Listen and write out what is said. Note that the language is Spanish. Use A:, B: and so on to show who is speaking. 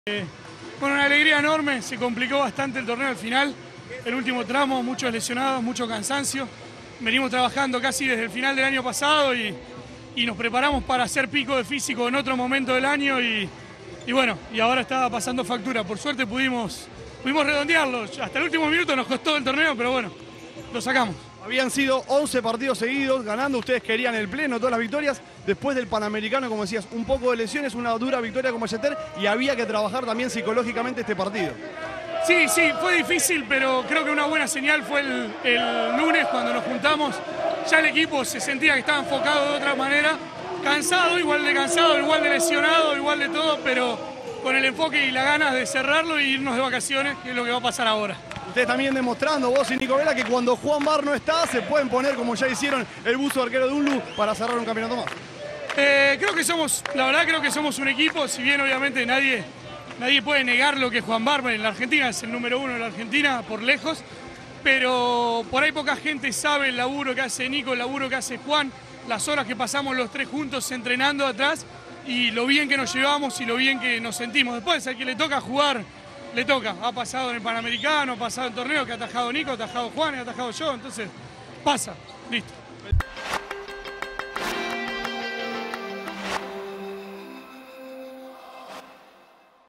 A: Bueno, una alegría enorme, se complicó bastante el torneo al final, el último tramo, muchos lesionados, mucho cansancio. Venimos trabajando casi desde el final del año pasado y nos preparamos para hacer pico de físico en otro momento del año y bueno, y ahora está pasando factura. Por suerte pudimos redondearlo, hasta el último minuto nos costó el torneo, pero bueno, lo sacamos.
B: Habían sido 11 partidos seguidos ganando, ustedes querían el pleno, todas las victorias. Después del Panamericano, como decías, un poco de lesiones, una dura victoria como Yeter y había que trabajar también psicológicamente este partido.
A: Sí, fue difícil, pero creo que una buena señal fue el lunes cuando nos juntamos. Ya el equipo se sentía que estaba enfocado de otra manera, cansado, igual de lesionado, igual de todo, pero con el enfoque y las ganas de cerrarlo e irnos de vacaciones, que es lo que va a pasar ahora.
B: Ustedes también demostrando, vos y Nico Vela, que cuando Juan Bar no está, se pueden poner, como ya hicieron, el buzo arquero de Unlu para cerrar un campeonato más.
A: La verdad creo que somos un equipo, si bien obviamente nadie puede negar lo que es Juan Bar. En la Argentina es el número 1 de la Argentina, por lejos, pero por ahí poca gente sabe el laburo que hace Nico, el laburo que hace Juan, las horas que pasamos los tres juntos entrenando atrás y lo bien que nos llevamos y lo bien que nos sentimos. Después, al que le toca jugar, le toca. Ha pasado en el Panamericano, ha pasado en torneo que ha atajado Nico, ha atajado Juan, ha atajado yo, entonces pasa, listo.